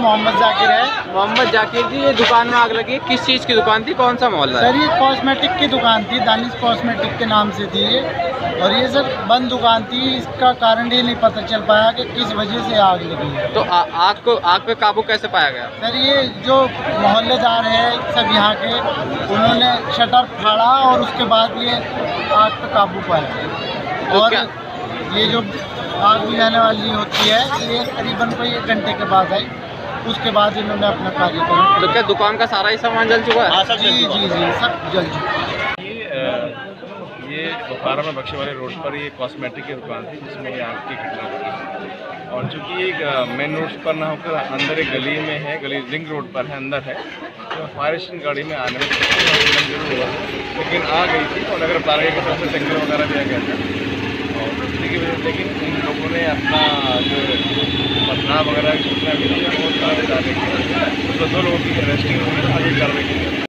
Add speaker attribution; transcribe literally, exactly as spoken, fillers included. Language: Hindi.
Speaker 1: मोहम्मद जाकिर है।
Speaker 2: मोहम्मद जाकिर जी, ये दुकान में आग लगी, किस चीज़ की दुकान थी, कौन सा मोहल्ला है?
Speaker 1: सर ये कॉस्मेटिक की दुकान थी, दानिश कॉस्मेटिक के नाम से थी ये, और ये सर बंद दुकान थी। इसका कारण ये नहीं पता चल पाया कि किस वजह से आग लगी है।
Speaker 2: तो आ, आग को आग पे काबू कैसे पाया गया?
Speaker 1: सर ये जो मोहल्लेदार है सब यहाँ के, उन्होंने शटर फाड़ा और उसके बाद ये आग पे काबू पाया।
Speaker 2: तो
Speaker 1: और
Speaker 2: क्या
Speaker 1: ये जो आग बुझाने वाली होती है ये करीबन कोई एक घंटे के बाद आई, उसके बाद इन्होंने अपना कार्य किया।
Speaker 2: तो क्या दुकान का सारा ही सामान जल चुका है?
Speaker 1: जी जी जी सब जल चुका है।
Speaker 3: ये अ, ये बोकारो में बख्शे वाले रोड पर ये कॉस्मेटिक की दुकान थी जिसमें ये आग की घटना घटी। और चूँकि एक मेन रोड पर ना होकर अंदर एक गली में है, गली रिंग रोड पर है, अंदर है, तो फायर स्टेशन गाड़ी में आने में जरूर हुआ, लेकिन आ गई थी और नगर पालिका की तरफ से टैंकर वगैरह दिया गया था। और लेकिन लेकिन इन लोगों ने अपना जो पथराव वगैरह की सूचना मिली है वो सारे डाले की, तो दो लोगों की अरेस्टिंग हुई, आगे कार्रवाई की।